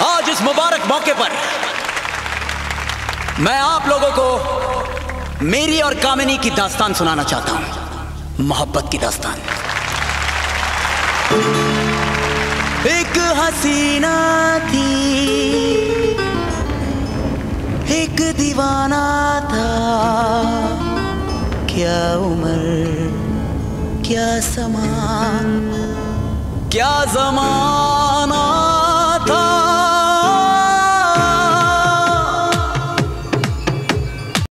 आज इस मुबारक मौके पर मैं आप लोगों को मेरी और कामिनी की दास्तान सुनाना चाहता हूं, मोहब्बत की दास्तान। एक हसीना थी, एक दीवाना था, क्या उम्र क्या समा, क्या ज़माना